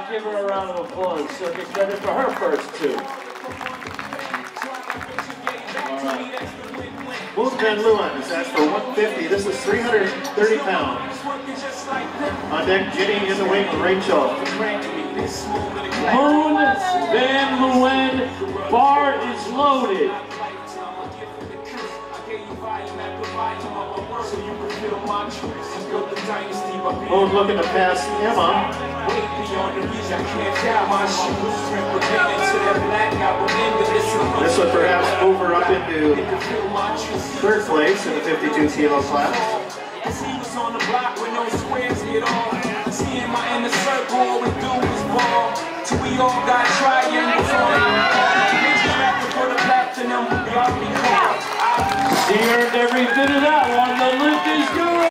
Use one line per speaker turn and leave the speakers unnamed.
Give her a round of applause. She'll get credit for her first two. All right.
Boone Van Leeuwen is asked for 150. This is 330 pounds. On deck, Jenny in the wing, Rachel.
Boone Van Leeuwen, bar is loaded.
Boone looking to pass Emma. This would perhaps move her up into third place in the 52 kilo class.
She earned every bit of that one. The lift is good.